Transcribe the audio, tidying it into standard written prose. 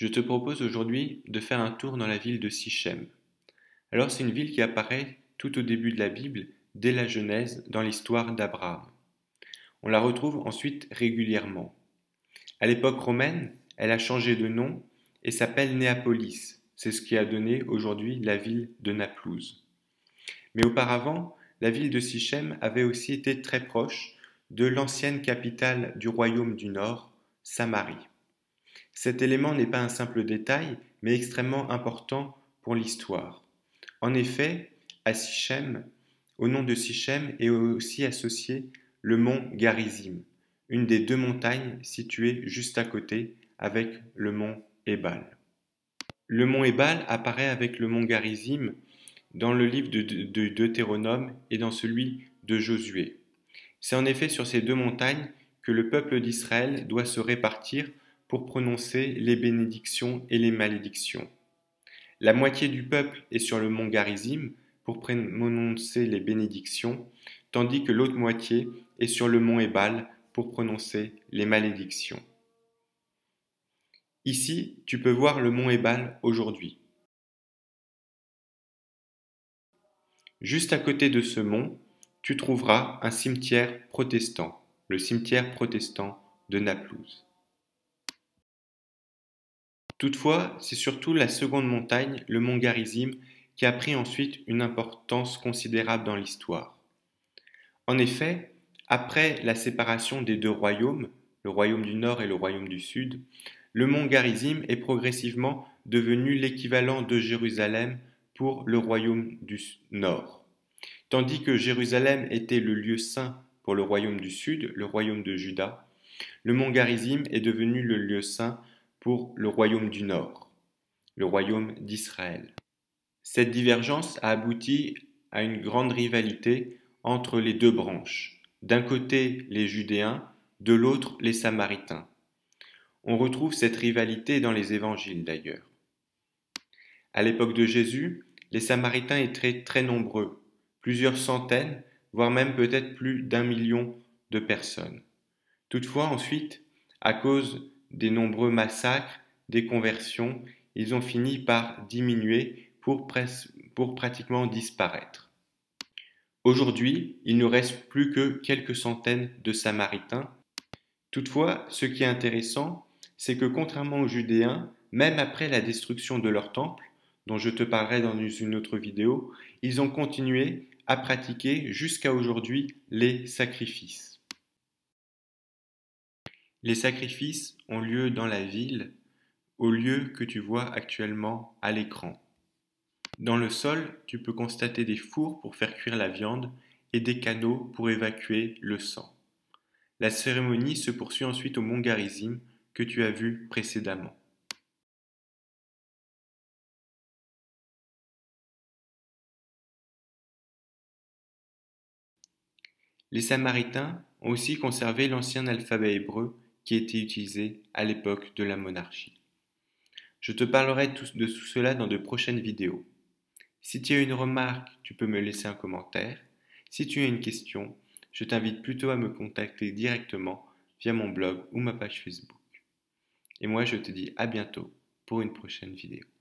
Je te propose aujourd'hui de faire un tour dans la ville de Sichem. Alors c'est une ville qui apparaît tout au début de la Bible, dès la Genèse, dans l'histoire d'Abraham. On la retrouve ensuite régulièrement. À l'époque romaine, elle a changé de nom et s'appelle Néapolis. C'est ce qui a donné aujourd'hui la ville de Naplouse. Mais auparavant, la ville de Sichem avait aussi été très proche de l'ancienne capitale du royaume du Nord, Samarie. Cet élément n'est pas un simple détail, mais extrêmement important pour l'histoire. En effet, à Sichem, au nom de Sichem est aussi associé le mont Garizim, une des deux montagnes situées juste à côté avec le mont Ébal. Le mont Ébal apparaît avec le mont Garizim dans le livre de Deutéronome et dans celui de Josué. C'est en effet sur ces deux montagnes que le peuple d'Israël doit se répartir pour prononcer les bénédictions et les malédictions. La moitié du peuple est sur le mont Garizim pour prononcer les bénédictions, tandis que l'autre moitié est sur le mont Ébal pour prononcer les malédictions. Ici, tu peux voir le mont Ébal aujourd'hui. Juste à côté de ce mont, tu trouveras un cimetière protestant, le cimetière protestant de Naplouse. Toutefois, c'est surtout la seconde montagne, le mont Garizim, qui a pris ensuite une importance considérable dans l'histoire. En effet, après la séparation des deux royaumes, le royaume du Nord et le royaume du Sud, le mont Garizim est progressivement devenu l'équivalent de Jérusalem pour le royaume du Nord. Tandis que Jérusalem était le lieu saint pour le royaume du Sud, le royaume de Juda, le mont Garizim est devenu le lieu saint pour le royaume du Nord, le royaume d'Israël. Cette divergence a abouti à une grande rivalité entre les deux branches, d'un côté les Judéens, de l'autre les Samaritains. On retrouve cette rivalité dans les évangiles d'ailleurs. À l'époque de Jésus, les Samaritains étaient très nombreux, plusieurs centaines, voire même peut-être plus d'1 million de personnes. Toutefois, ensuite, à cause des nombreux massacres, des conversions, ils ont fini par diminuer pour pratiquement disparaître. Aujourd'hui, il ne reste plus que quelques centaines de Samaritains. Toutefois, ce qui est intéressant, c'est que contrairement aux Judéens, même après la destruction de leur temple, dont je te parlerai dans une autre vidéo, ils ont continué à pratiquer jusqu'à aujourd'hui les sacrifices. Les sacrifices ont lieu dans la ville, au lieu que tu vois actuellement à l'écran. Dans le sol, tu peux constater des fours pour faire cuire la viande et des canaux pour évacuer le sang. La cérémonie se poursuit ensuite au mont Garizim que tu as vu précédemment. Les Samaritains ont aussi conservé l'ancien alphabet hébreu qui était utilisé à l'époque de la monarchie. Je te parlerai de tout cela dans de prochaines vidéos. Si tu as une remarque, tu peux me laisser un commentaire. Si tu as une question, je t'invite plutôt à me contacter directement via mon blog ou ma page Facebook. Et moi, je te dis à bientôt pour une prochaine vidéo.